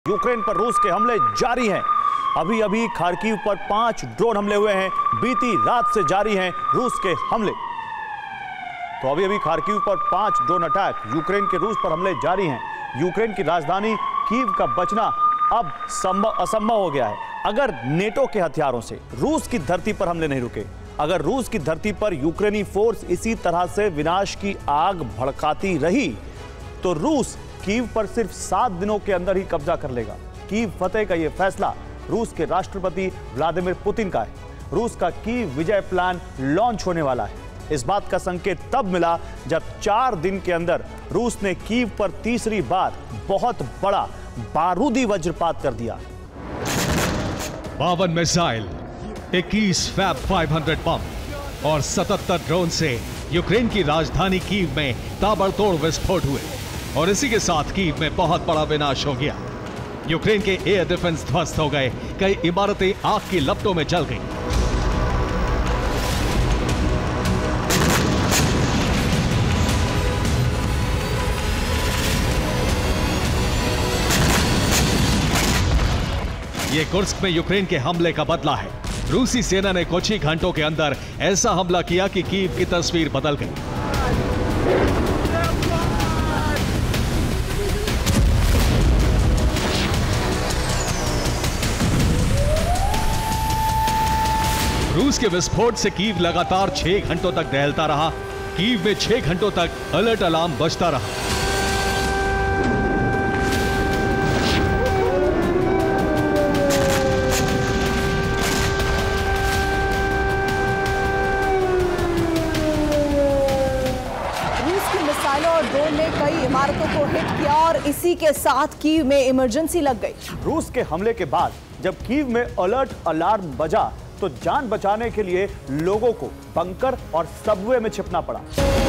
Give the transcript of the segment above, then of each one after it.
Ukraine पर रूस के हमले जारी हैं। अभी अभी खार्किव पर 5 ड्रोन हमले हुए हैं। बीती रात से जारी हैं रूस के हमले। तो अभी अभी खार्किव पर 5 ड्रोन अटैक, यूक्रेन के रूस पर हमले जारी हैं। यूक्रेन की राजधानी कीव का बचना अब असंभव हो गया है। अगर नेटो के हथियारों से रूस की धरती पर हमले नहीं रुके, अगर रूस की धरती पर यूक्रेनी फोर्स इसी तरह से विनाश की आग भड़काती रही, तो रूस कीव पर सिर्फ 7 दिनों के अंदर ही कब्जा कर लेगा। कीव फतेह का यह फैसला रूस के राष्ट्रपति व्लादिमीर पुतिन का है। रूस का कीव विजय प्लान लॉन्च होने वाला है। इस बात का संकेत तब मिला जब 4 दिन के अंदर रूस ने कीव पर तीसरी बार बहुत बड़ा बारूदी वज्रपात कर दिया। 52 मिसाइल, 21 फैब 500 बम और 77 ड्रोन से यूक्रेन की राजधानी कीव में ताबड़तोड़ विस्फोट हुए और इसी के साथ कीव में बहुत बड़ा विनाश हो गया। यूक्रेन के एयर डिफेंस ध्वस्त हो गए, कई इमारतें आग की लपटों में जल गईं। ये कुर्स्क में यूक्रेन के हमले का बदला है। रूसी सेना ने कुछ ही घंटों के अंदर ऐसा हमला किया कि कीव की तस्वीर बदल गई। रूस के विस्फोट से कीव लगातार 6 घंटों तक दहलता रहा। कीव में 6 घंटों तक अलर्ट अलार्म बजता रहा। और ड्रोन ने कई इमारतों को हिट किया और इसी के साथ कीव में इमरजेंसी लग गई। रूस के हमले के बाद जब कीव में अलर्ट अलार्म बजा तो जान बचाने के लिए लोगों को बंकर और सबवे में छिपना पड़ा।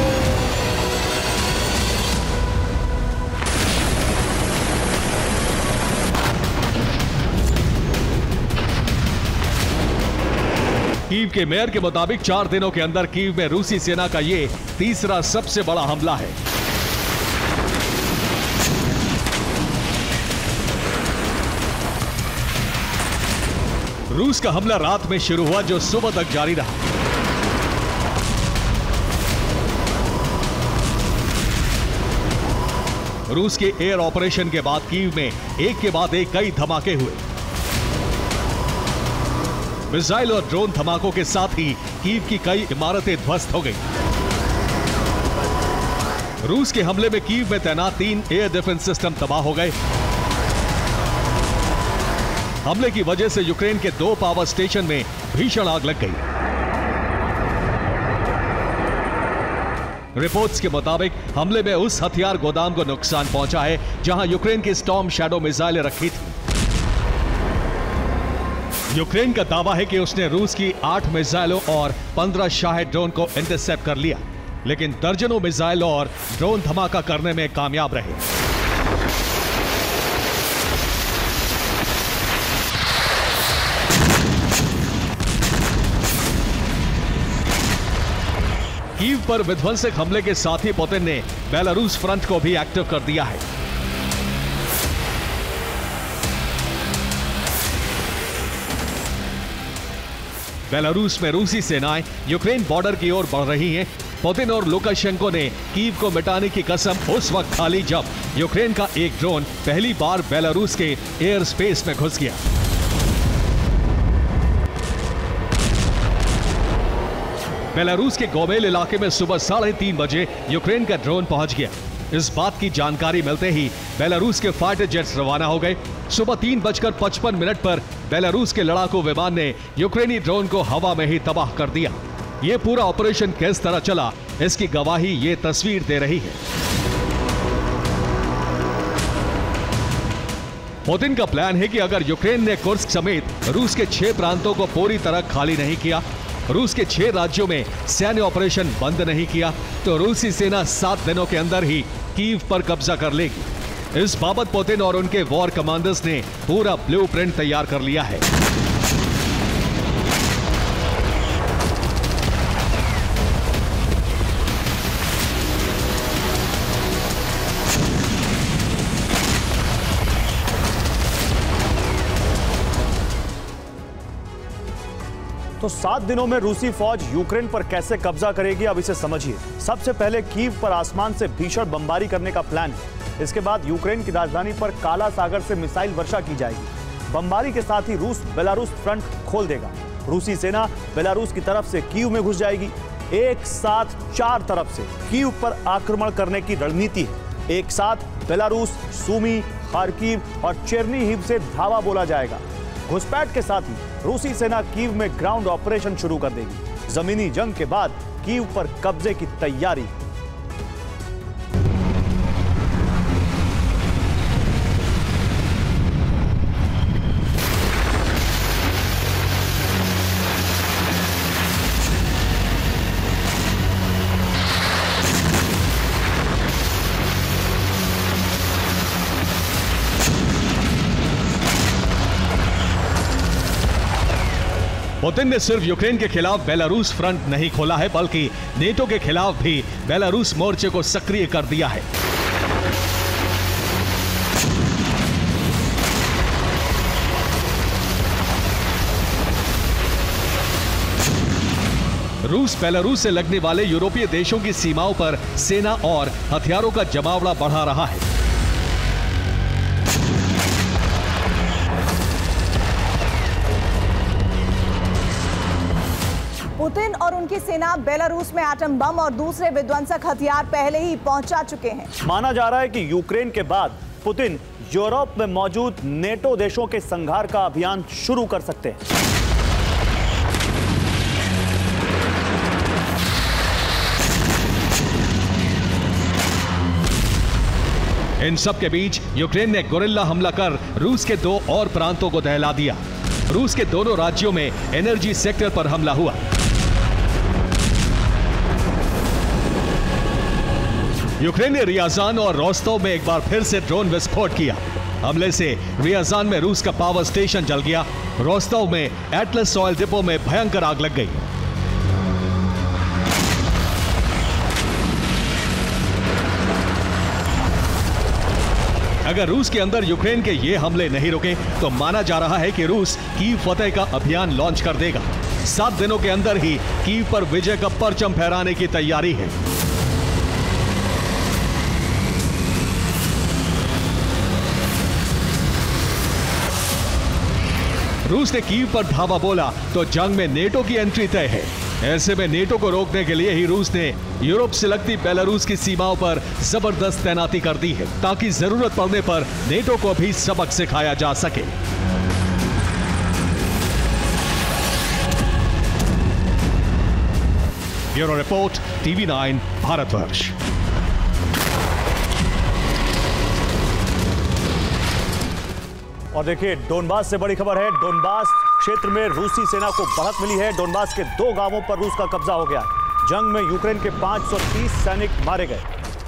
कीव के मेयर के मुताबिक 4 दिनों के अंदर कीव में रूसी सेना का ये तीसरा सबसे बड़ा हमला है। रूस का हमला रात में शुरू हुआ जो सुबह तक जारी रहा। रूस के एयर ऑपरेशन के बाद कीव में एक के बाद एक कई धमाके हुए। मिसाइल और ड्रोन धमाकों के साथ ही कीव की कई इमारतें ध्वस्त हो गईं। रूस के हमले में कीव में तैनात 3 एयर डिफेंस सिस्टम तबाह हो गए। हमले की वजह से यूक्रेन के 2 पावर स्टेशन में भीषण आग लग गई। रिपोर्ट्स के मुताबिक हमले में उस हथियार गोदाम को नुकसान पहुंचा है जहां यूक्रेन की स्टॉर्म शैडो मिसाइलें रखी थी। यूक्रेन का दावा है कि उसने रूस की 8 मिसाइलों और 15 शाहिद ड्रोन को इंटरसेप्ट कर लिया, लेकिन दर्जनों मिसाइल और ड्रोन धमाका करने में कामयाब रहे। कीव पर विध्वंसक हमले के साथ ही पुतिन ने बेलारूस फ्रंट को भी एक्टिव कर दिया है। बेलारूस में रूसी सेनाएं यूक्रेन बॉर्डर की ओर बढ़ रही हैं। पुतिन और लुकाशेंको ने कीव को मिटाने की कसम उस वक्त खा ली जब यूक्रेन का एक ड्रोन पहली बार बेलारूस के एयर स्पेस में घुस गया। बेलारूस के गोमेल इलाके में सुबह 3:30 बजे यूक्रेन का ड्रोन पहुंच गया। इस बात की जानकारी मिलते ही बेलारूस के फाइटर जेट्स रवाना हो गए। सुबह 3:55 पर बेलारूस के लड़ाकू विमान ने यूक्रेनी ड्रोन को हवा में ही तबाह कर दिया। यह पूरा ऑपरेशन किस तरह चला, इसकी गवाही ये तस्वीर दे रही है। पुतिन का प्लान है कि अगर यूक्रेन ने कुर्स्क समेत रूस के 6 प्रांतों को पूरी तरह खाली नहीं किया, रूस के 6 राज्यों में सैन्य ऑपरेशन बंद नहीं किया, तो रूसी सेना 7 दिनों के अंदर ही कीव पर कब्जा कर लेगी। इस बाबत पुतिन और उनके वॉर कमांडर्स ने पूरा ब्लूप्रिंट तैयार कर लिया है। तो 7 दिनों में रूसी फौज यूक्रेन पर कैसे कब्जा करेगी, अब इसे समझिए। सबसे पहले कीव पर आसमान से भीषण बमबारी करने का प्लान है। इसके बाद यूक्रेन की राजधानी पर काला सागर से मिसाइल वर्षा की जाएगी। बमबारी के साथ ही रूस बेलारूस फ्रंट खोल देगा। रूसी सेना बेलारूस की तरफ से कीव में घुस जाएगी। एक साथ 4 तरफ से कीव पर आक्रमण करने की रणनीति है। एक साथ बेलारूस, सूमी, खार्किव और चेरनीहिव से धावा बोला जाएगा। घुसपैठ के साथ ही रूसी सेना कीव में ग्राउंड ऑपरेशन शुरू कर देगी। जमीनी जंग के बाद कीव पर कब्जे की तैयारी। पुतिन ने सिर्फ यूक्रेन के खिलाफ बेलारूस फ्रंट नहीं खोला है, बल्कि नेटो के खिलाफ भी बेलारूस मोर्चे को सक्रिय कर दिया है। रूस बेलारूस से लगने वाले यूरोपीय देशों की सीमाओं पर सेना और हथियारों का जमावड़ा बढ़ा रहा है। पुतिन और उनकी सेना बेलारूस में एटम बम और दूसरे विध्वंसक हथियार पहले ही पहुंचा चुके हैं। माना जा रहा है कि यूक्रेन के बाद पुतिन यूरोप में मौजूद नेटो देशों के संहार का अभियान शुरू कर सकते हैं। इन सब के बीच यूक्रेन ने गोरिल्ला हमला कर रूस के 2 और प्रांतों को दहला दिया। रूस के दोनों राज्यों में एनर्जी सेक्टर पर हमला हुआ। यूक्रेन ने रियाजान और रोस्तोव में एक बार फिर से ड्रोन विस्फोट किया। हमले से रियाजान में रूस का पावर स्टेशन जल गया। रोस्तोव में एटलस ऑयल डिपो में भयंकर आग लग गई। अगर रूस के अंदर यूक्रेन के ये हमले नहीं रुके तो माना जा रहा है कि रूस कीव फतेह का अभियान लॉन्च कर देगा। 7 दिनों के अंदर ही कीव पर विजय का परचम फहराने की तैयारी है। रूस ने कीव पर धावा बोला तो जंग में नेटो की एंट्री तय है। ऐसे में नेटो को रोकने के लिए ही रूस ने यूरोप से लगती बेलारूस की सीमाओं पर जबरदस्त तैनाती कर दी है, ताकि जरूरत पड़ने पर नेटो को भी सबक सिखाया जा सके। Bureau report, TV9 Bharatvarsh. और देखिए, डोनबास से बड़ी खबर है। डोनबास क्षेत्र में रूसी सेना को बढ़त मिली है। डोनबास के 2 गांवों पर रूस का कब्जा हो गया है। जंग में यूक्रेन के 530 सैनिक मारे गए।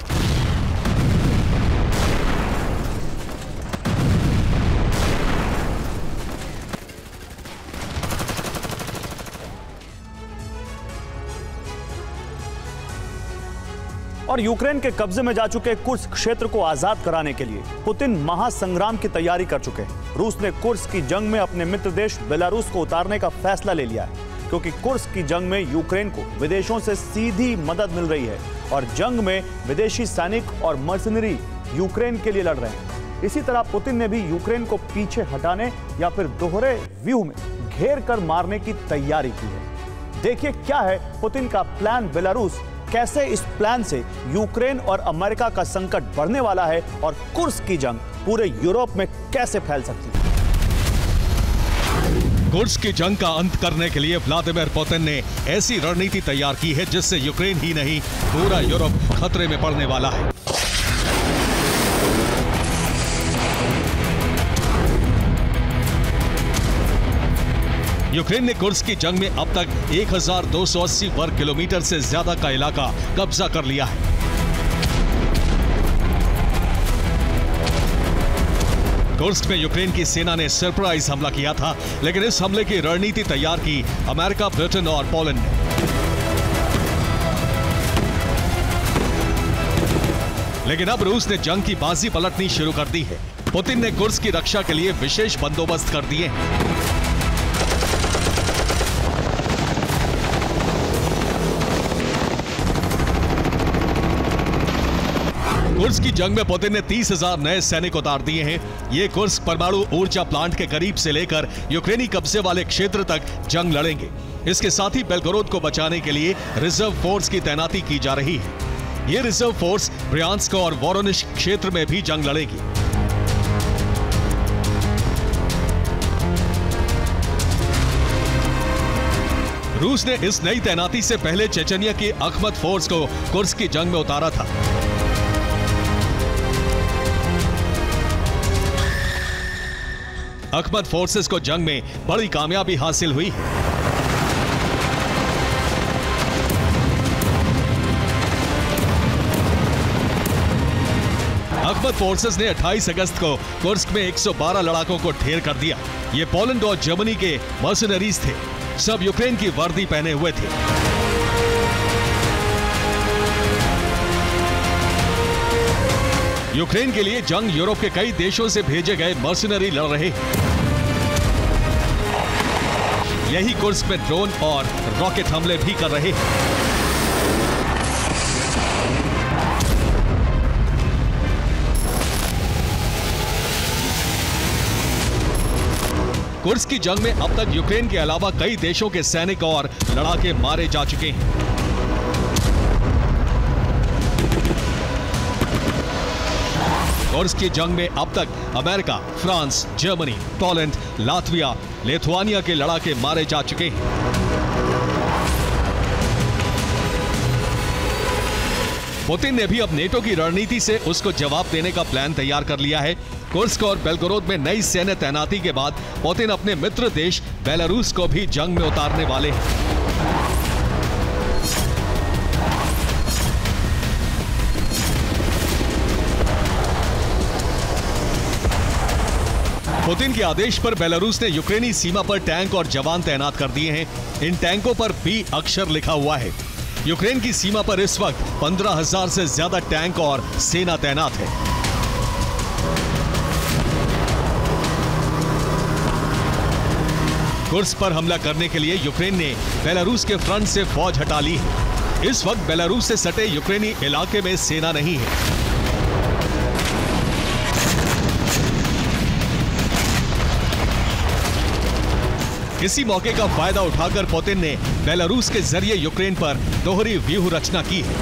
और यूक्रेन के कब्जे में जा चुके कुर्स्क क्षेत्र को आजाद कराने के लिए पुतिन महासंग्राम की तैयारी कर चुके हैं। रूस ने कुर्स्क की जंग में अपने मित्र देश बेलारूस को उतारने का फैसला ले लिया है, क्योंकि कुर्स्क की जंग में यूक्रेन को विदेशों से सीधी मदद मिल रही है और जंग में विदेशी सैनिक और मर्सनरी यूक्रेन के लिए लड़ रहे हैं। इसी तरह पुतिन ने भी यूक्रेन को पीछे हटाने या फिर दोहरे व्यूह में घेर कर मारने की तैयारी की है। देखिए क्या है पुतिन का प्लान। बेलारूस कैसे इस प्लान से यूक्रेन और अमेरिका का संकट बढ़ने वाला है और कुर्स्क की जंग पूरे यूरोप में कैसे फैल सकती है। कुर्स्क की जंग का अंत करने के लिए व्लादिमीर पुतिन ने ऐसी रणनीति तैयार की है जिससे यूक्रेन ही नहीं पूरा यूरोप खतरे में पड़ने वाला है। यूक्रेन ने कुर्स्क की जंग में अब तक 1280 वर्ग किलोमीटर से ज्यादा का इलाका कब्जा कर लिया है। कुर्स्क में यूक्रेन की सेना ने सरप्राइज हमला किया था, लेकिन इस हमले की रणनीति तैयार की अमेरिका, ब्रिटेन और पोलैंड ने। लेकिन अब रूस ने जंग की बाजी पलटनी शुरू कर दी है। पुतिन ने कुर्स्क की रक्षा के लिए विशेष बंदोबस्त कर दिए हैं। कुर्स्क की जंग में पुतिन ने 30,000 नए सैनिक उतार दिए हैं। ये कुर्स्क परमाणु ऊर्जा प्लांट के करीब से लेकर यूक्रेनी कब्जे वाले क्षेत्र तक जंग लड़ेंगे। इसके साथ ही बेलगोरोद को बचाने के लिए रिजर्व फोर्स की तैनाती की जा रही है। ये रिजर्व फोर्स ब्रियांस्क और वोरोनिश क्षेत्र में भी जंग लड़ेगी। रूस ने इस नई तैनाती से पहले चेचनिया की अखमत फोर्स को कुर्स्क की जंग में उतारा था। अखमत फोर्सेस को जंग में बड़ी कामयाबी हासिल हुई है। अखमत फोर्सेस ने 28 अगस्त को कुर्स्क में 112 लड़ाकों को ढेर कर दिया। ये पोलैंड और जर्मनी के मर्सनरीज थे। सब यूक्रेन की वर्दी पहने हुए थे। यूक्रेन के लिए जंग यूरोप के कई देशों से भेजे गए मर्सनरी लड़ रहे हैं। यही कुर्स्क में ड्रोन और रॉकेट हमले भी कर रहे हैं। कुर्स्क की जंग में अब तक यूक्रेन के अलावा कई देशों के सैनिक और लड़ाके मारे जा चुके हैं। कुर्स्क की जंग में अब तक America, France, Germany, Poland, Latvia, Lithuania के लड़ाके मारे जा चुके हैं। पुतिन ने भी अब नेटो की रणनीति से उसको जवाब देने का प्लान तैयार कर लिया है। कुर्स्क और बेलगोरोद में नई सैन्य तैनाती के बाद पुतिन अपने मित्र देश बेलारूस को भी जंग में उतारने वाले हैं। पुतिन के आदेश पर बेलारूस ने यूक्रेनी सीमा पर टैंक और जवान तैनात कर दिए हैं। इन टैंकों पर बी अक्षर लिखा हुआ है। यूक्रेन की सीमा पर इस वक्त 15,000 से ज्यादा टैंक और सेना तैनात है। कुर्स्क पर हमला करने के लिए यूक्रेन ने बेलारूस के फ्रंट से फौज हटा ली है। इस वक्त बेलारूस से सटे यूक्रेनी इलाके में सेना नहीं है। इसी मौके का फायदा उठाकर पुतिन ने बेलारूस के जरिए यूक्रेन पर दोहरी व्यूह रचना की है।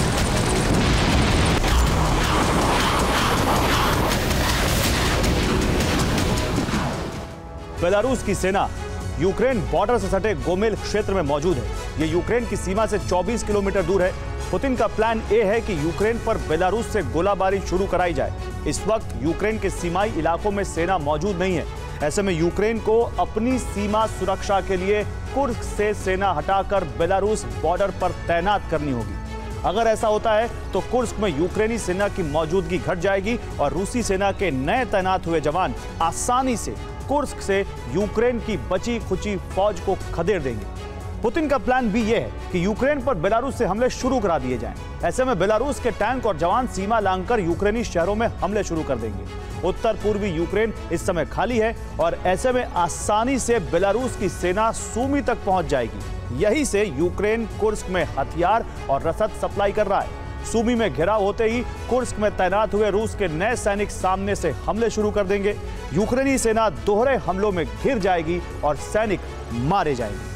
बेलारूस की सेना यूक्रेन बॉर्डर से सटे गोमेल क्षेत्र में मौजूद है। यह यूक्रेन की सीमा से 24 किलोमीटर दूर है। पुतिन का प्लान ए है कि यूक्रेन पर बेलारूस से गोलाबारी शुरू कराई जाए। इस वक्त यूक्रेन के सीमाई इलाकों में सेना मौजूद नहीं है। ऐसे में यूक्रेन को अपनी सीमा सुरक्षा के लिए कुर्स्क से सेना हटाकर बेलारूस बॉर्डर पर तैनात करनी होगी। अगर ऐसा होता है तो कुर्स्क में यूक्रेनी सेना की मौजूदगी घट जाएगी और रूसी सेना के नए तैनात हुए जवान आसानी से कुर्स्क से यूक्रेन की बची खुची फौज को खदेड़ देंगे। पुतिन का प्लान भी यह है कि यूक्रेन पर बेलारूस से हमले शुरू करा दिए जाएं। ऐसे में बेलारूस के टैंक और जवान सीमा लांघकर यूक्रेनी शहरों में हमले शुरू कर देंगे। उत्तर पूर्वी यूक्रेन इस समय खाली है और ऐसे में आसानी से बेलारूस की सेना सूमी तक पहुंच जाएगी। यहीं से यूक्रेन कुर्स्क में हथियार और रसद सप्लाई कर रहा है। सूमी में घिराव होते ही कुर्स्क में तैनात हुए रूस के नए सैनिक सामने से हमले शुरू कर देंगे। यूक्रेनी सेना दोहरे हमलों में घिर जाएगी और सैनिक मारे जाएंगे।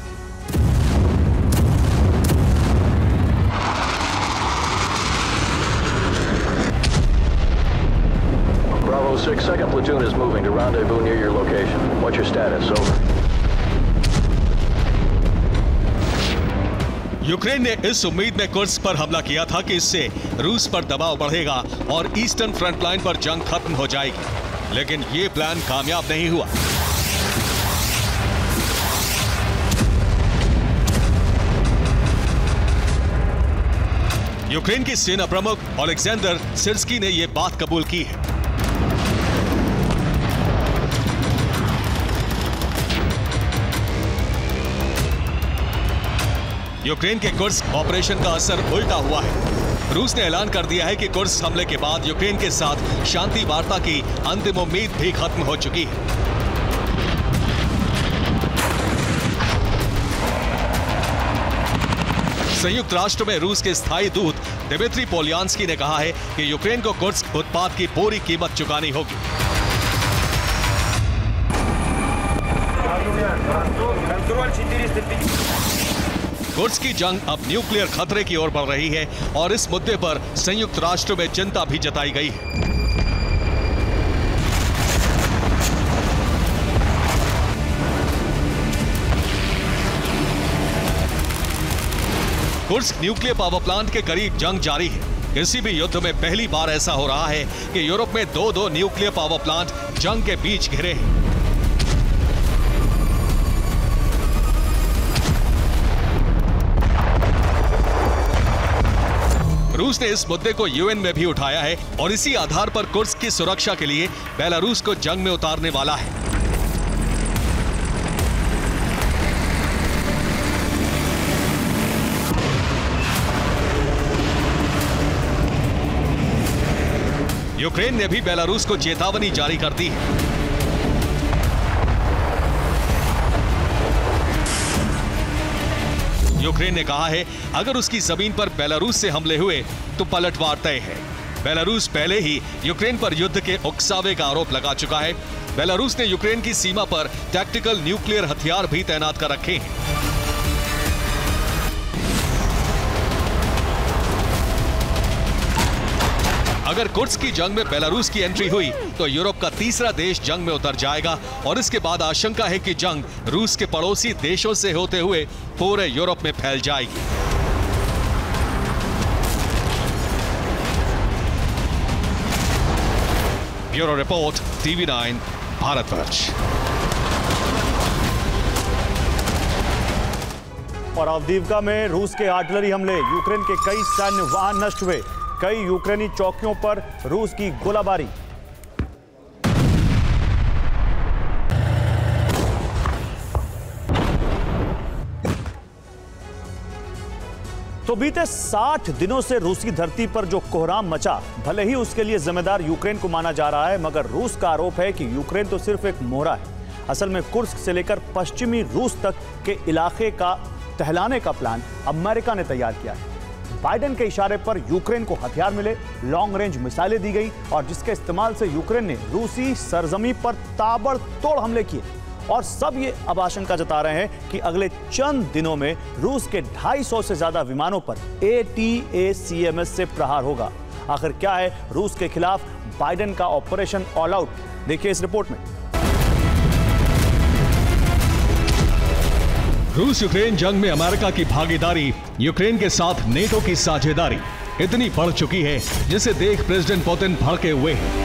Bravo 6, second platoon is moving to rendezvous near your location. What's your status? Over. Ukraine ने इस उम्मीद में कुर्स्क पर हमला किया था कि इससे रूस पर दबाव बढ़ेगा और ईस्टर्न फ्रंट लाइन पर जंग खत्म हो जाएगी, लेकिन ये प्लान कामयाब नहीं हुआ। यूक्रेन की सेना प्रमुख ओलेक्जेंडर सिर्स्की ने यह बात कबूल की है। यूक्रेन के कुर्स्क ऑपरेशन का असर उल्टा हुआ है। रूस ने ऐलान कर दिया है कि कुर्स्क हमले के बाद यूक्रेन के साथ शांति वार्ता की अंतिम उम्मीद भी खत्म हो चुकी है। संयुक्त राष्ट्र में रूस के स्थायी दूत दिमित्री पोलियान्स्की ने कहा है कि यूक्रेन को कुर्स्क उत्पाद की पूरी कीमत चुकानी होगी। कुर्स्क की जंग अब न्यूक्लियर खतरे की ओर बढ़ रही है और इस मुद्दे पर संयुक्त राष्ट्र में चिंता भी जताई गई है। कुर्स्क न्यूक्लियर पावर प्लांट के करीब जंग जारी है। किसी भी युद्ध में पहली बार ऐसा हो रहा है कि यूरोप में दो न्यूक्लियर पावर प्लांट जंग के बीच घिरे हैं। रूस ने इस मुद्दे को यूएन में भी उठाया है और इसी आधार पर कुर्स्क की सुरक्षा के लिए बेलारूस को जंग में उतारने वाला है। यूक्रेन ने भी बेलारूस को चेतावनी जारी कर दी है। यूक्रेन ने कहा है अगर उसकी जमीन पर बेलारूस से हमले हुए तो पलटवार तय है। बेलारूस पहले ही यूक्रेन पर युद्ध के उकसावे का आरोप लगा चुका है। बेलारूस ने यूक्रेन की सीमा पर टैक्टिकल न्यूक्लियर हथियार भी तैनात कर रखे हैं। अगर कुर्स्क की जंग में बेलारूस की एंट्री हुई तो यूरोप का तीसरा देश जंग में उतर जाएगा और इसके बाद आशंका है कि जंग रूस के पड़ोसी देशों से होते हुए पूरे यूरोप में फैल जाएगी। Bureau report, TV9, Bharatvarsh. और अवदीवका में रूस के आर्टिलरी हमले, यूक्रेन के कई सैन्य वाहन नष्ट हुए, कई यूक्रेनी चौकियों पर रूस की गोलाबारी। तो बीते 60 दिनों से रूसी धरती पर जो कोहराम मचा, भले ही उसके लिए जिम्मेदार यूक्रेन को माना जा रहा है, मगर रूस का आरोप है कि यूक्रेन तो सिर्फ एक मोहरा है। असल में कुर्स्क से लेकर पश्चिमी रूस तक के इलाके का टहलाने का प्लान अमेरिका ने तैयार किया है। बाइडेन के इशारे पर यूक्रेन को हथियार मिले, लॉन्ग रेंज मिसाइलें दी गई और जिसके इस्तेमाल से यूक्रेन ने रूसी सरजमी पर ताबड़तोड़ हमले किए। और सब ये अब आशंका जता रहे हैं कि अगले चंद दिनों में रूस के 250 से ज्यादा विमानों पर ATACMS से प्रहार होगा। आखिर क्या है रूस के खिलाफ बाइडेन का ऑपरेशन ऑल आउट, देखिए इस रिपोर्ट में। रूस यूक्रेन जंग में अमेरिका की भागीदारी, यूक्रेन के साथ नेटो की साझेदारी इतनी बढ़ चुकी है जिसे देख प्रेसिडेंट पुतिन भड़के हुए हैं।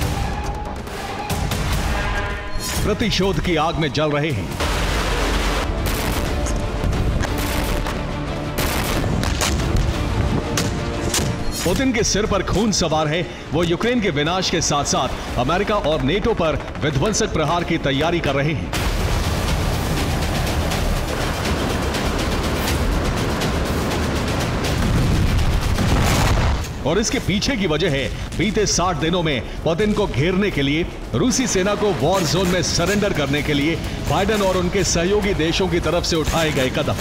प्रतिशोध की आग में जल रहे हैं। पुतिन के सिर पर खून सवार है। वो यूक्रेन के विनाश के साथ साथ अमेरिका और नेटो पर विध्वंसक प्रहार की तैयारी कर रहे हैं। और इसके पीछे की वजह है बीते 60 दिनों में पुतिन को घेरने के लिए, रूसी सेना को वॉर जोन में सरेंडर करने के लिए बाइडेन और उनके सहयोगी देशों की तरफ से उठाए गए कदम।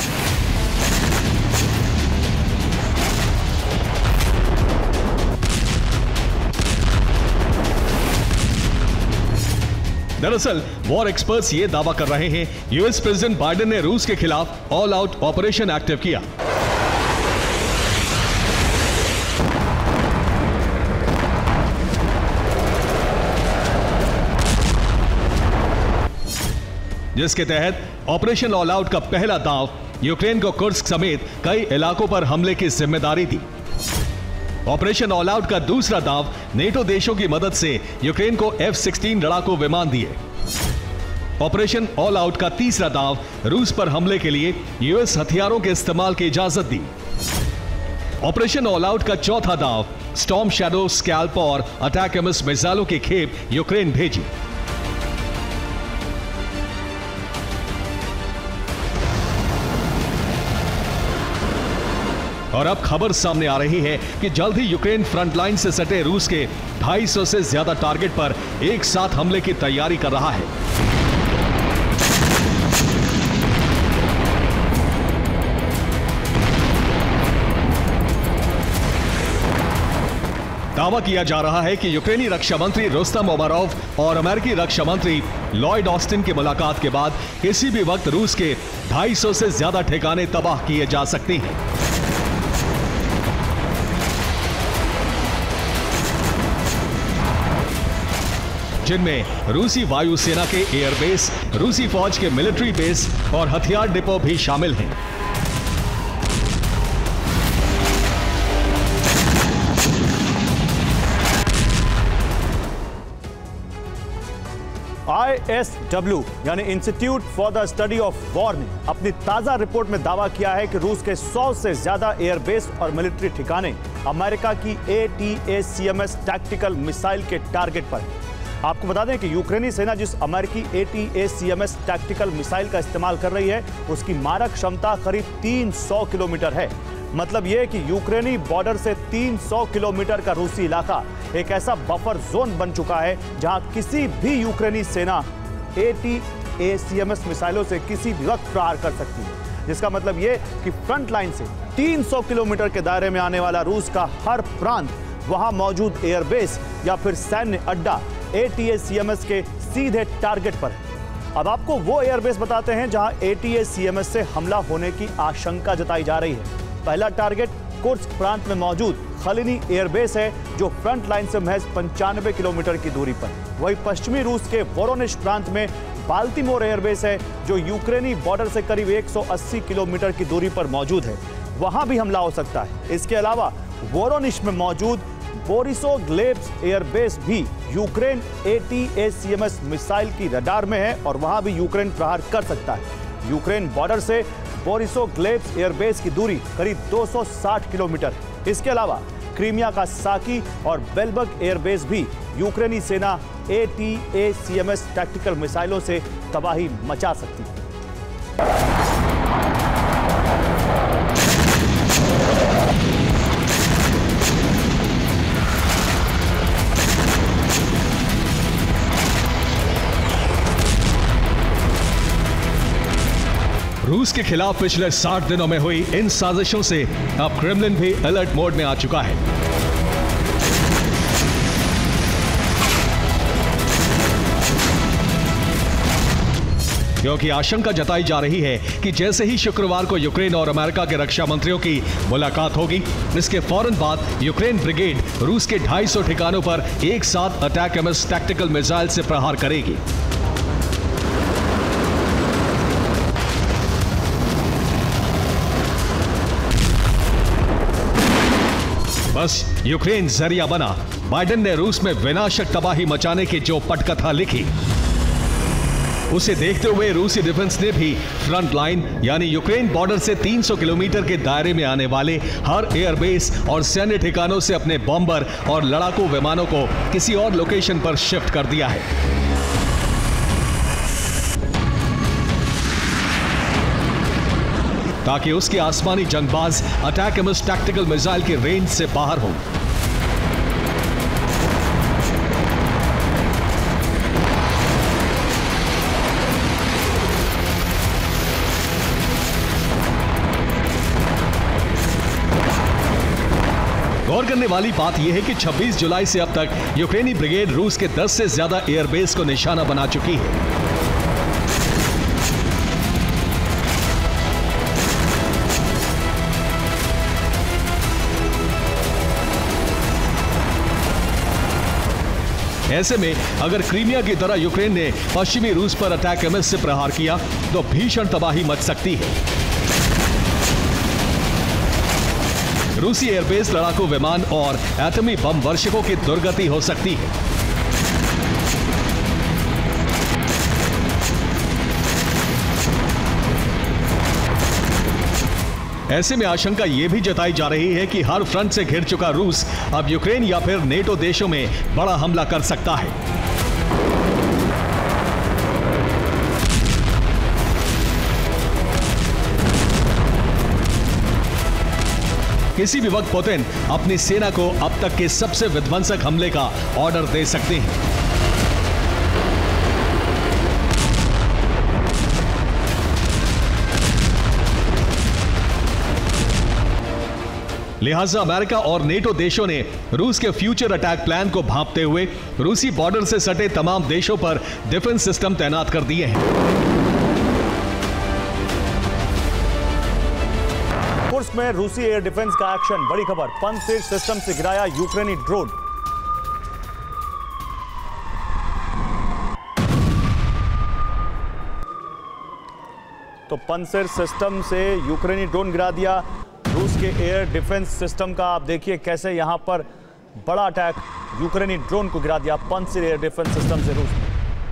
दरअसल वॉर एक्सपर्ट्स ये दावा कर रहे हैं यूएस प्रेसिडेंट बाइडेन ने रूस के खिलाफ ऑल आउट ऑपरेशन एक्टिव किया। जिसके तहत ऑपरेशन ऑल आउट का पहला दांव यूक्रेन को कुर्स्क समेत कई इलाकों पर हमले की जिम्मेदारी दी। ऑपरेशन ऑल आउट का दूसरा दांव नेटो देशों की मदद से यूक्रेन को F-16 लड़ाकू विमान दिए। ऑपरेशन ऑल आउट का तीसरा दांव रूस पर हमले के लिए यूएस हथियारों के इस्तेमाल की इजाजत दी। ऑपरेशन ऑल आउट का चौथा दांव स्टॉर्म शैडो, स्कैल्प और अटैकमस मिसाइलों की खेप यूक्रेन भेजी। और अब खबर सामने आ रही है कि जल्द ही यूक्रेन फ्रंटलाइन से सटे रूस के 250 से ज्यादा टारगेट पर एक साथ हमले की तैयारी कर रहा है। दावा किया जा रहा है कि यूक्रेनी रक्षा मंत्री रुस्तम उमरोव और अमेरिकी रक्षा मंत्री लॉयड ऑस्टिन की मुलाकात के बाद किसी भी वक्त रूस के 250 से ज्यादा ठिकाने तबाह किए जा सकते हैं। जिनमें रूसी वायुसेना के एयरबेस, रूसी फौज के मिलिट्री बेस और हथियार डिपो भी शामिल हैं। ISW यानी institute for the study of war ने अपनी ताजा रिपोर्ट में दावा किया है कि रूस के 100 से ज्यादा एयरबेस और मिलिट्री ठिकाने अमेरिका की ATACMS टैक्टिकल मिसाइल के टारगेट पर। आपको बता दें कि यूक्रेनी सेना जिस अमेरिकी ATACMS टैक्टिकल मिसाइल का इस्तेमाल कर रही है उसकी मारक क्षमता करीब 300 किलोमीटर है। मतलब यह कि यूक्रेनी बॉर्डर से 300 किलोमीटर का रूसी इलाका एक ऐसा बफर जोन बन चुका है जहां किसी भी यूक्रेनी सेना ATACMS मिसाइलों से किसी भी वक्त प्रहार कर सकती है। जिसका मतलब यह कि फ्रंट लाइन से 300 किलोमीटर के दायरे में आने वाला रूस का हर प्रांत वहां मौजूद एयरबेस या फिर सैन्य अड्डा ATACMS के सीधे टारगेट पर है। अब आपको वो एयरबेस बताते हैं जहां ATACMS से हमला होने की आशंका जताई जा रही है। पहला टारगेट कुर्स्क प्रांत में मौजूद खलिनी एयरबेस है जो फ्रंट लाइन से महज 95 किलोमीटर की दूरी पर। वहीं पश्चिमी रूस के वोरोनिश प्रांत में बाल्टीमोर एयरबेस है जो यूक्रेनी बॉर्डर से करीब 180 किलोमीटर की दूरी पर मौजूद है, वहां भी हमला हो सकता है। इसके अलावा वोरोनिश में मौजूद बोरिसोग्लेब्स एयरबेस भी यूक्रेन ATACMS मिसाइल की रडार में है और वहां भी यूक्रेन प्रहार कर सकता है। यूक्रेन बॉर्डर से बोरिसोग्लेब्स एयरबेस की दूरी करीब 260 किलोमीटर है। इसके अलावा क्रीमिया का साकी और बेलबक एयरबेस भी यूक्रेनी सेना ATACMS टैक्टिकल मिसाइलों से तबाही मचा सकती है। रूस के खिलाफ पिछले 60 दिनों में हुई इन साजिशों से अब क्रेमलिन भी अलर्ट मोड में आ चुका है। क्योंकि आशंका जताई जा रही है कि जैसे ही शुक्रवार को यूक्रेन और अमेरिका के रक्षा मंत्रियों की मुलाकात होगी, इसके फौरन बाद यूक्रेन ब्रिगेड रूस के 250 ठिकानों पर एक साथ ATACMS टैक्टिकल मिसाइल से प्रहार करेगी। बस यूक्रेन जरिया बना। बाइडेन ने रूस में विनाशक तबाही मचाने की जो पटकथा लिखी, उसे देखते हुए रूसी डिफेंस ने भी फ्रंट लाइन यानी यूक्रेन बॉर्डर से 300 किलोमीटर के दायरे में आने वाले हर एयरबेस और सैन्य ठिकानों से अपने बॉम्बर और लड़ाकू विमानों को किसी और लोकेशन पर शिफ्ट कर दिया है, ताकि उसके आसमानी जंगबाज ATACMS टैक्टिकल मिसाइल की रेंज से बाहर हो। गौर करने वाली बात यह है कि 26 जुलाई से अब तक यूक्रेनी ब्रिगेड रूस के 10 से ज्यादा एयरबेस को निशाना बना चुकी है। ऐसे में अगर क्रीमिया की तरह यूक्रेन ने पश्चिमी रूस पर ATACMS से प्रहार किया तो भीषण तबाही मच सकती है। रूसी एयरबेस, लड़ाकू विमान और एटमी बम वर्षकों की दुर्गति हो सकती है। ऐसे में आशंका यह भी जताई जा रही है कि हर फ्रंट से घिर चुका रूस अब यूक्रेन या फिर नेटो देशों में बड़ा हमला कर सकता है। किसी भी वक्त पुतिन अपनी सेना को अब तक के सबसे विध्वंसक हमले का ऑर्डर दे सकते हैं। लिहाजा अमेरिका और नेटो देशों ने रूस के फ्यूचर अटैक प्लान को भांपते हुए रूसी बॉर्डर से सटे तमाम देशों पर डिफेंस सिस्टम तैनात कर दिए हैं। कुर्स्क में रूसी एयर डिफेंस का एक्शन, बड़ी खबर, पंसिर सिस्टम से गिराया यूक्रेनी ड्रोन। तो पंसिर सिस्टम से यूक्रेनी ड्रोन गिरा दिया रूस के एयर डिफेंस सिस्टम का। आप देखिए कैसे यहां पर बड़ा अटैक, यूक्रेनी ड्रोन को गिरा दिया पंसिर एयर डिफेंस सिस्टम से रूस ने।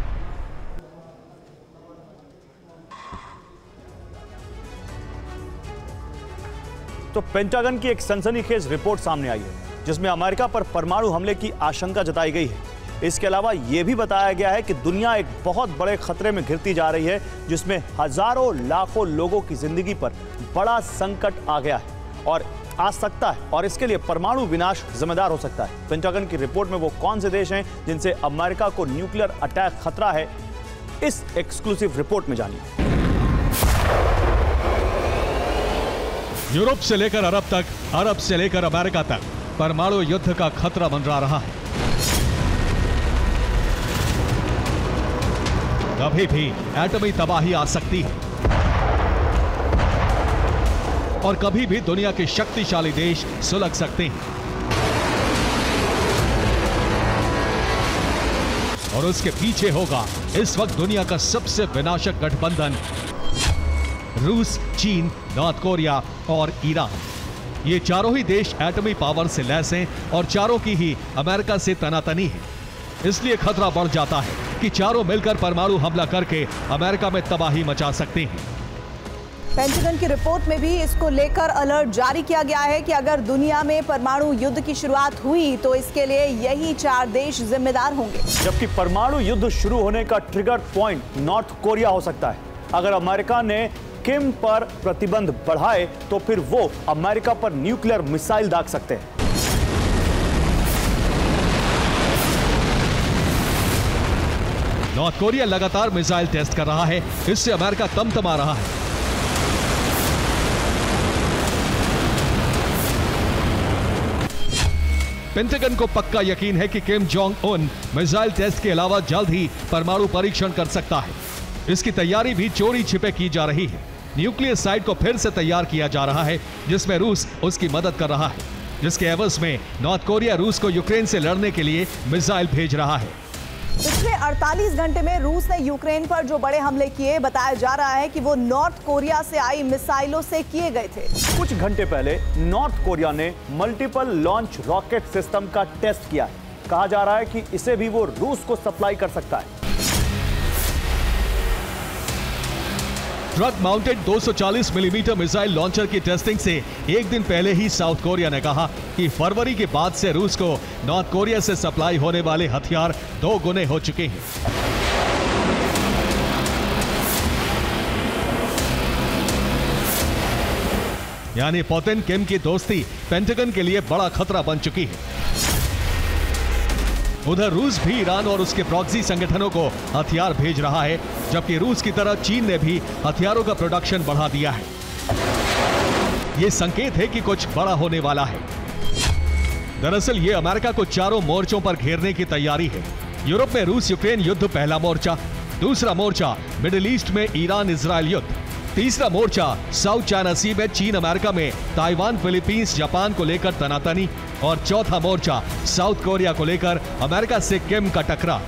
तो पेंटागन की एक सनसनीखेज रिपोर्ट सामने आई है जिसमें अमेरिका पर परमाणु हमले की आशंका जताई गई है। इसके अलावा यह भी बताया गया है कि दुनिया एक बहुत बड़े खतरे में घिरती जा रही है जिसमें हजारों लाखों लोगों की जिंदगी पर बड़ा संकट आ गया है और आ सकता है, और इसके लिए परमाणु विनाश जिम्मेदार हो सकता है। पेंटागन की रिपोर्ट में वो कौन से देश हैं जिनसे अमेरिका को न्यूक्लियर अटैक खतरा है, इस एक्सक्लूसिव रिपोर्ट में जानिए। यूरोप से लेकर अरब तक, अरब से लेकर अमेरिका तक परमाणु युद्ध का खतरा मंडरा रहा है। कभी भी एटमी तबाही आ सकती है और कभी भी दुनिया के शक्तिशाली देश सुलग सकते हैं। और उसके पीछे होगा इस वक्त दुनिया का सबसे विनाशक गठबंधन, रूस, चीन, नॉर्थ कोरिया और ईरान। ये चारों ही देश एटमी पावर से लैस हैं और चारों की ही अमेरिका से तनातनी है। इसलिए खतरा बढ़ जाता है कि चारों मिलकर परमाणु हमला करके अमेरिका में तबाही मचा सकते हैं। पेंटागन की रिपोर्ट में भी इसको लेकर अलर्ट जारी किया गया है कि अगर दुनिया में परमाणु युद्ध की शुरुआत हुई तो इसके लिए यही 4 देश जिम्मेदार होंगे। जबकि परमाणु युद्ध शुरू होने का ट्रिगर पॉइंट नॉर्थ कोरिया हो सकता है। अगर अमेरिका ने किम पर प्रतिबंध बढ़ाए तो फिर वो अमेरिका पर न्यूक्लियर मिसाइल दाग सकते हैं। नॉर्थ कोरिया लगातार मिसाइल टेस्ट कर रहा है, इससे अमेरिका तमतमा रहा है। पेंटागन को पक्का यकीन है कि Kim Jong Un missile test के अलावा जल्द ही परमाणु परीक्षण कर सकता है। इसकी तैयारी भी चोरी छिपे की जा रही है। न्यूक्लियर साइट को फिर से तैयार किया जा रहा है जिसमें रूस उसकी मदद कर रहा है, जिसके एवज में नॉर्थ कोरिया रूस को यूक्रेन से लड़ने के लिए मिसाइल भेज रहा है। पिछले 48 घंटे में रूस ने यूक्रेन पर जो बड़े हमले किए, बताया जा रहा है कि वो नॉर्थ कोरिया से आई मिसाइलों से किए गए थे। कुछ घंटे पहले नॉर्थ कोरिया ने मल्टीपल लॉन्च रॉकेट सिस्टम का टेस्ट किया है। कहा जा रहा है कि इसे भी वो रूस को सप्लाई कर सकता है। Truck mounted 240 millimetre missile launcher की टेस्टिंग से एक दिन पहले ही साउथ कोरिया ने कहा कि फरवरी के बाद से रूस को नॉर्थ कोरिया से सप्लाई होने वाले हथियार 2 गुने हो चुके हैं। यानी पुतिन किम की दोस्ती पेंटागन के लिए बड़ा खतरा बन चुकी है। उधर रूस भी ईरान और उसके प्रॉक्सी संगठनों को हथियार भेज रहा है, जबकि रूस की तरह चीन ने भी हथियारों का प्रोडक्शन बढ़ा दिया है। यह संकेत है कि कुछ बड़ा होने वाला है। दरअसल ये अमेरिका को चारों मोर्चों पर घेरने की तैयारी है। यूरोप में रूस यूक्रेन युद्ध पहला मोर्चा, दूसरा मोर्चा मिडिल ईस्ट में ईरान इजरायल युद्ध, तीसरा मोर्चा साउथ चाइना सी में चीन अमेरिका में ताइवान फिलीपींस जापान को लेकर तनातनी, और चौथा मोर्चा साउथ कोरिया को लेकर अमेरिका से किम का टकराव।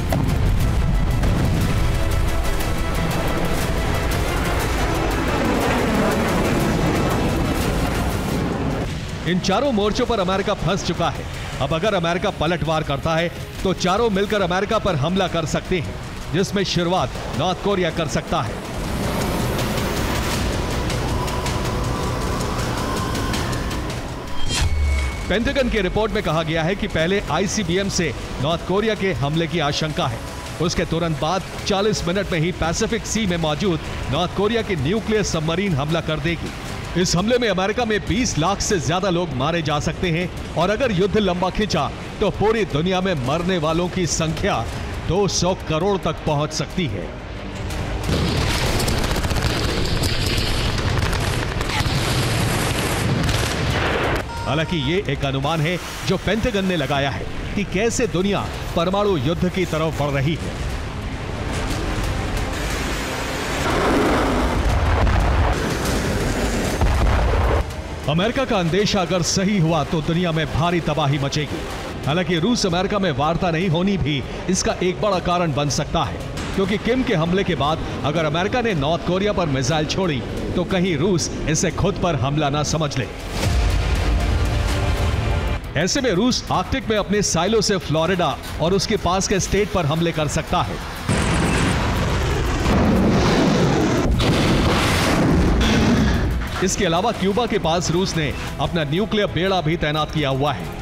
इन चारों मोर्चों पर अमेरिका फंस चुका है। अब अगर अमेरिका पलटवार करता है तो चारों मिलकर अमेरिका पर हमला कर सकते हैं, जिसमें शुरुआत नॉर्थ कोरिया कर सकता है। पेंटागन की रिपोर्ट में कहा गया है कि पहले आईसीबीएम से नॉर्थ कोरिया के हमले की आशंका है। उसके तुरंत बाद 40 मिनट में ही पैसिफिक सी में मौजूद नॉर्थ कोरिया की न्यूक्लियर सबमरीन हमला कर देगी। इस हमले में अमेरिका में 20 लाख से ज्यादा लोग मारे जा सकते हैं, और अगर युद्ध लंबा खिंचा तो पूरी दुनिया में मरने वालों की संख्या 200 करोड़ तक पहुंच सकती है। हालांकि ये एक अनुमान है जो पेंटागन ने लगाया है कि कैसे दुनिया परमाणु युद्ध की तरफ बढ़ रही है। अमेरिका का अंदेशा अगर सही हुआ तो दुनिया में भारी तबाही मचेगी। हालांकि रूस अमेरिका में वार्ता नहीं होनी भी इसका एक बड़ा कारण बन सकता है, क्योंकि किम के हमले के बाद अगर अमेरिका ने नॉर्थ कोरिया पर मिसाइल छोड़ी तो कहीं रूस इसे खुद पर हमला ना समझ ले। ऐसे में रूस आर्कटिक में अपने साइलो से फ्लोरिडा और उसके पास के स्टेट पर हमले कर सकता है। इसके अलावा क्यूबा के पास रूस ने अपना न्यूक्लियर बेड़ा भी तैनात किया हुआ है।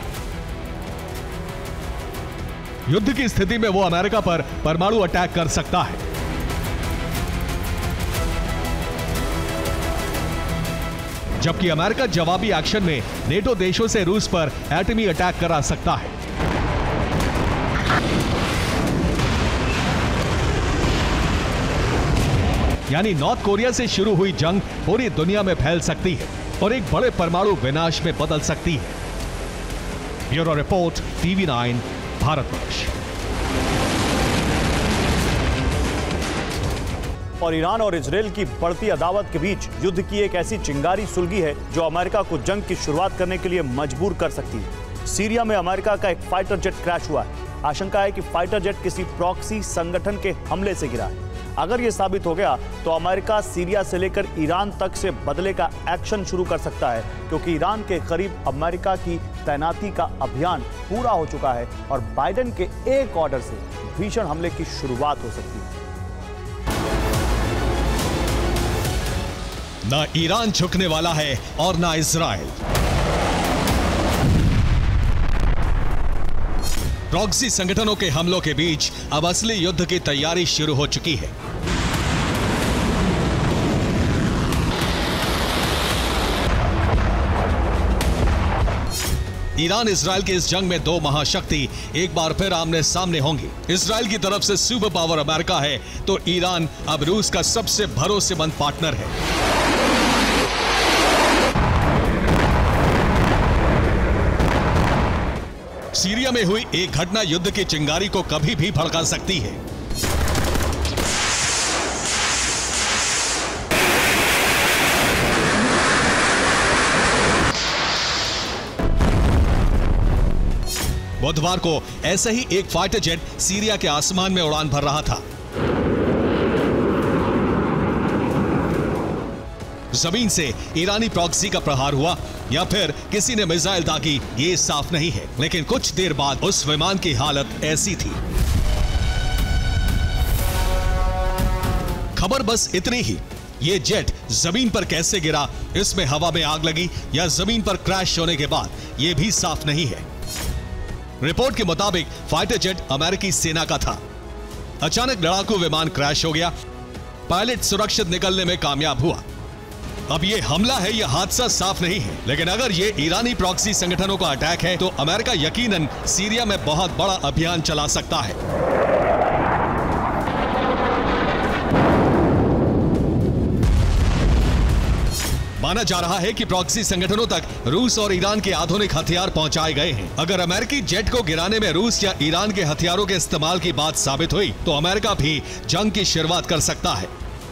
युद्ध की स्थिति में वो अमेरिका पर परमाणु अटैक कर सकता है। जबकि अमेरिका जवाबी एक्शन में नेटो देशों से रूस पर एटमी अटैक करा सकता है। यानी नॉर्थ कोरिया से शुरू हुई जंग पूरी दुनिया में फैल सकती है और एक बड़े परमाणु विनाश में बदल सकती है। Bureau report, TV9 Bharatvarsh. और ईरान और इजराइल की बढ़ती अदावत के बीच युद्ध की एक ऐसी चिंगारी सुलगी है जो अमेरिका को जंग की शुरुआत करने के लिए मजबूर कर सकती है। सीरिया में अमेरिका का एक फाइटर जेट क्रैश हुआ है। आशंका है कि फाइटर जेट किसी प्रॉक्सी संगठन के हमले से गिरा है। अगर यह साबित हो गया तो अमेरिका सीरिया से लेकर ईरान तक से बदले का एक्शन शुरू कर सकता है, क्योंकि ईरान के करीब अमेरिका की तैनाती का अभियान पूरा हो चुका है और बाइडेन के एक ऑर्डर से भीषण हमले की शुरुआत हो सकती है। ना ईरान झुकने वाला है और ना इजराइल। प्रॉक्सी संगठनों के हमलों के बीच अब असली युद्ध की तैयारी शुरू हो चुकी है। ईरान इजराइल के इस जंग में दो महाशक्ति एक बार फिर आमने सामने होंगी। इजराइल की तरफ से सुपर पावर अमेरिका है तो ईरान अब रूस का सबसे भरोसेमंद पार्टनर है। सीरिया में हुई एक घटना युद्ध की चिंगारी को कभी भी भड़का सकती है। बुधवार को ऐसे ही एक फाइटर जेट सीरिया के आसमान में उड़ान भर रहा था। जमीन से ईरानी प्रॉक्सी का प्रहार हुआ या फिर किसी ने मिसाइल दागी, ये साफ नहीं है, लेकिन कुछ देर बाद उस विमान की हालत ऐसी थी। खबर बस इतनी ही, ये जेट जमीन पर कैसे गिरा, इसमें हवा में आग लगी या जमीन पर क्रैश होने के बाद, ये भी साफ नहीं है। रिपोर्ट के मुताबिक फाइटर जेट अमेरिकी सेना का था। अचानक लड़ाकू विमान क्रैश हो गया। पायलट सुरक्षित निकलने में कामयाब हुआ। अब ये हमला है या हादसा साफ नहीं है, लेकिन अगर ये ईरानी प्रॉक्सी संगठनों का अटैक है तो अमेरिका यकीनन सीरिया में बहुत बड़ा अभियान चला सकता है। माना जा रहा है कि प्रॉक्सी संगठनों तक रूस और ईरान के आधुनिक हथियार पहुंचाए गए हैं। अगर अमेरिकी जेट को गिराने में रूस या ईरान के हथियारों के इस्तेमाल की बात साबित हुई तो अमेरिका भी जंग की शुरुआत कर सकता है।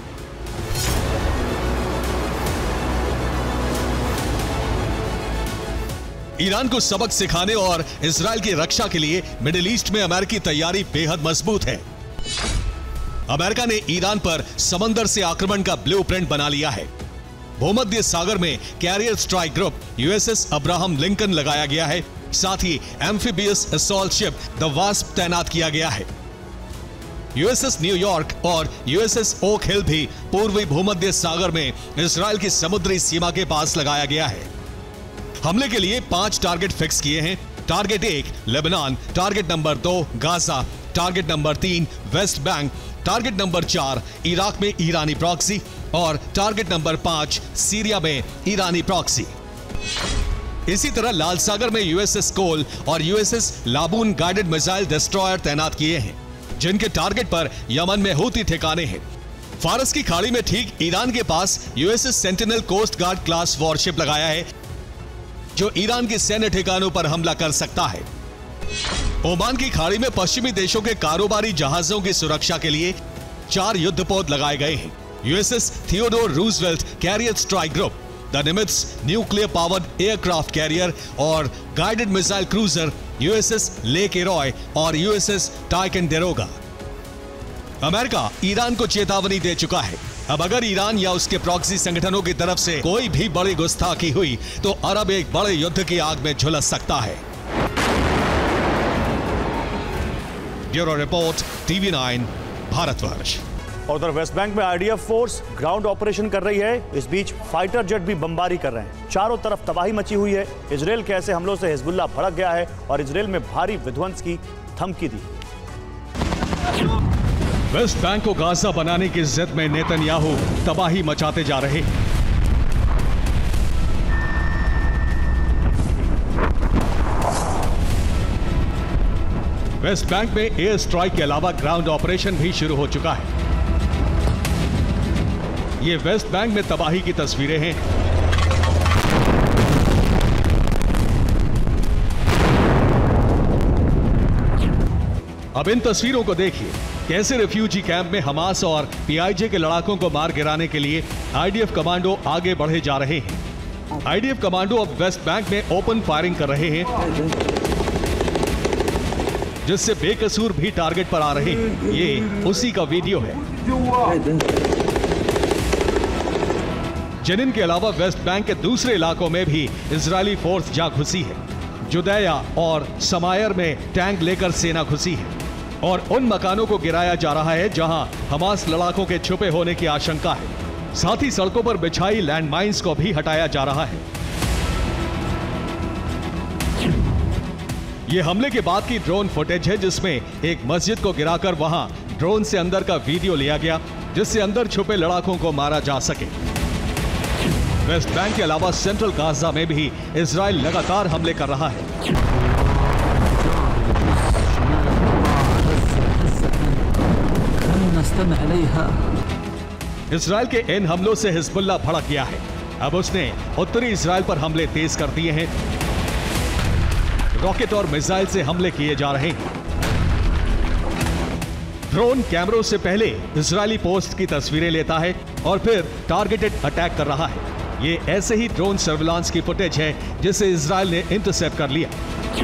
ईरान को सबक सिखाने और इजराइल की रक्षा के लिए मिडिल ईस्ट में अमेरिकी तैयारी बेहद मजबूत है। अमेरिका ने ईरान पर समंदर से आक्रमण का ब्लूप्रिंट बना लिया है। भूमध्य सागर में carrier strike group USS Abraham Lincoln लगाया गया है। साथ ही amphibious assault ship the Wasp तैनात किया गया है। यूएसएस न्यूयॉर्क और यूएसएस ओक हिल भी पूर्वी भूमध्य सागर में इजराइल की समुद्री सीमा के पास लगाया गया है। हमले के लिए 5 टारगेट फिक्स किए हैं। Target 1 Lebanon, target number 2 Gaza, target number 3 West Bank, target number 4 Iraq में ईरानी प्रॉक्सी और टारगेट नंबर 5 सीरिया में ईरानी प्रॉक्सी। इसी तरह लाल सागर में यूएसएस कोल और USS Laboon guided missile destroyer तैनात किए हैं, जिनके टारगेट पर यमन में हूती ठिकाने हैं। फारस की खाड़ी में ठीक ईरान के पास USS Sentinel coast guard class warship लगाया है। जो ईरान के सैन्य ठिकानों पर हमला कर सकता है। ओमान की खाड़ी में पश्चिमी देशों के कारोबारी जहाजों की सुरक्षा के लिए 4 युद्धपोत लगाए गए हैं। USS Theodore Roosevelt carrier strike group, the Nimitz nuclear powered aircraft carrier और guided missile cruiser USS Lake Erie और यूएसएस टाइकनडेरोगा। अमेरिका ईरान को चेतावनी दे चुका है। अब अगर ईरान या उसके प्रॉक्सी संगठनों की तरफ से कोई भी बड़ी गुस्ताखी हुई तो अरब एक बड़े युद्ध की आग में झुलस सकता है। Bureau report, TV9 Bharatvarsh. और उधर वेस्ट बैंक में आईडीएफ फोर्स ग्राउंड ऑपरेशन कर रही है। इस बीच फाइटर जेट भी बमबारी कर रहे हैं। चारों तरफ तबाही मची हुई है। इजराइल के ऐसे हमलों से हिजबुल्लाह भड़क गया है और इजराइल में भारी विध्वंस की धमकी दी। वेस्ट बैंक को गाजा बनाने की जिद में नेतन्याहू तबाही मचाते जा रहे हैं। वेस्ट बैंक में एयर स्ट्राइक के अलावा ग्राउंड ऑपरेशन भी शुरू हो चुका है। ये वेस्ट बैंक में तबाही की तस्वीरें हैं। अब इन तस्वीरों को देखिए, कैसे रिफ्यूजी कैंप में हमास और पीआईजे के लड़ाकों को मार गिराने के लिए आईडीएफ कमांडो आगे बढ़े जा रहे हैं। आईडीएफ कमांडो अब वेस्ट बैंक में ओपन फायरिंग कर रहे हैं, जिससे बेकसूर भी टारगेट पर आ रहे हैं। ये उसी का वीडियो है। जेनिन के अलावा वेस्ट बैंक के दूसरे इलाकों में भी इजरायली फोर्स जा घुसी है। जुदैया और समायर में टैंक लेकर सेना घुसी है और उन मकानों को गिराया जा रहा है जहां हमास लड़ाकों के छुपे होने की आशंका है। साथ ही सड़कों पर बिछाई लैंडमाइंस को भी हटाया जा रहा है। यह हमले के बाद की ड्रोन फुटेज है, जिसमें एक मस्जिद को गिराकर वहां ड्रोन से अंदर का वीडियो लिया गया, जिससे अंदर छुपे लड़ाकों को मारा जा सके। वेस्ट बैंक के अलावा सेंट्रल गाजा में भी इजराइल लगातार हमले कर रहा है। इजराइल के इन हमलों से हिजबुल्लाह भड़क गया है। अब उसने उत्तरी इजराइल पर हमले तेज कर दिए हैं। रॉकेट और मिसाइल से हमले किए जा रहे हैं। ड्रोन कैमरों से पहले इजरायली पोस्ट की तस्वीरें लेता है और फिर टारगेटेड अटैक कर रहा है। ये ऐसे ही ड्रोन सर्विलांस की फुटेज है जिसे इजराइल ने इंटरसेप्ट कर लिया।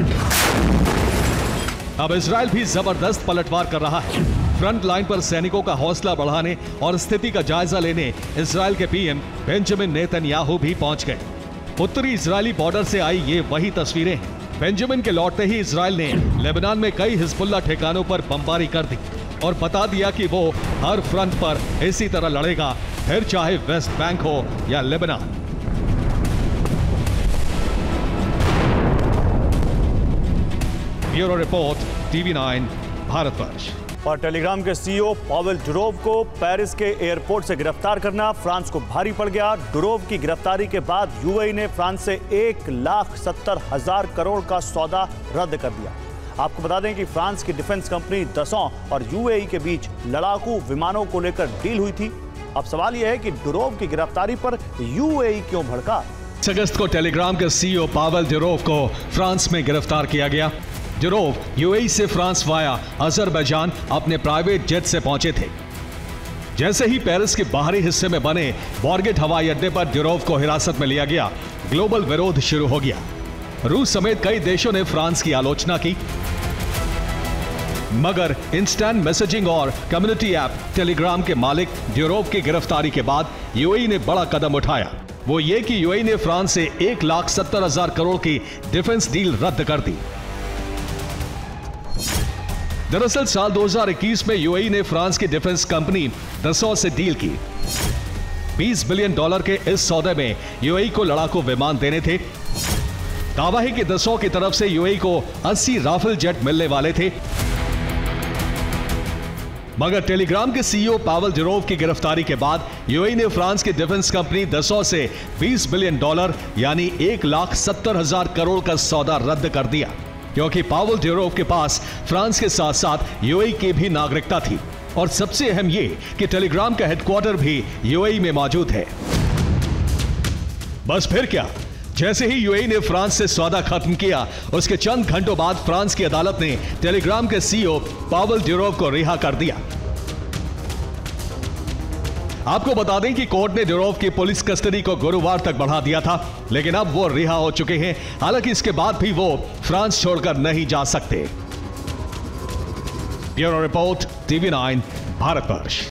अब इजराइल भी जबरदस्त पलटवार कर रहा है। फ्रंट लाइन पर सैनिकों का हौसला बढ़ाने और स्थिति का जायजा लेने इजराइल के पीएम बेंजामिन नेतन्याहू भी पहुंच गए। उत्तरी इजरायली बॉर्डर से आई ये वही तस्वीरें हैं। बेंजामिन के लौटते ही इजराइल ने लेबनान में कई हिजबुल्लाह ठिकानों पर बमबारी कर दी और बता दिया कि वो हर फ्रंट पर इसी तरह लड़ेगा, फिर चाहे वेस्ट बैंक हो या Lebanon. Bureau report, TV9 Bharatvarsh. और टेलीग्राम के सीईओ पावेल डुरोव को पेरिस के एयरपोर्ट से गिरफ्तार करना फ्रांस को भारी पड़ गया। डुरोव की गिरफ्तारी के बाद यूएई ने फ्रांस से 1,70,000 करोड़ का सौदा रद्द कर दिया। आपको बता दें कि फ्रांस की डिफेंस कंपनी दसॉ और यूएई के बीच लड़ाकू विमानों को लेकर डील हुई थी। अब सवाल यह है कि डुरोव की गिरफ्तारी पर यूएई क्यों भड़का। अगस्त को टेलीग्राम के सीईओ पावेल डुरोव को फ्रांस में गिरफ्तार किया गया। डुरोव यूएई से फ्रांस वाया अजरबैजान अपने प्राइवेट जेट से पहुंचे थे। जैसे ही पेरिस के बाहरी हिस्से में बने बॉर्गेट हवाई अड्डे पर डुरोव को हिरासत में लिया गया। ग्लोबल विरोध शुरू हो गया। रूस समेत कई देशों ने फ्रांस की आलोचना की, मगर इंस्टेंट मैसेजिंग और कम्युनिटी ऐप टेलीग्राम के मालिक डुरोव की गिरफ्तारी के बाद यूएई ने बड़ा कदम उठाया। वो ये कि यूएई ने फ्रांस से 1,70,000 करोड़ की डिफेंस डील रद्द कर दी। दरअसल साल 2021 में यूएई ने फ्रांस की डिफेंस कंपनी दसॉ से डील की। $20 बिलियन के इस सौदे में यूएई को लड़ाकू विमान देने थे। दावा है कि दसॉ की तरफ से यूएई को 80 राफेल जेट मिलने वाले थे, मगर टेलीग्राम के सीईओ पावेल डुरोव की गिरफ्तारी के बाद यूएई ने फ्रांस की डिफेंस कंपनी दसॉ से $20 बिलियन यानी 1,70,000 करोड़ का सौदा रद्द कर दिया, क्योंकि पावेल डुरोव के पास फ्रांस के साथ साथ यूएई की भी नागरिकता थी और सबसे अहम ये कि टेलीग्राम का हेडक्वार्टर भी यूएई में मौजूद है। बस फिर क्या, जैसे ही यूएई ने फ्रांस से सौदा खत्म किया, उसके चंद घंटों बाद फ्रांस की अदालत ने टेलीग्राम के सीईओ पावेल डुरोव को रिहा कर दिया। आपको बता दें कि कोर्ट ने डुरोव की पुलिस कस्टडी को गुरुवार तक बढ़ा दिया था, लेकिन अब वो रिहा हो चुके हैं। हालांकि इसके बाद भी वो फ्रांस छोड़कर नहीं जा सकते। Bureau report, TV9 Bharatvarsh.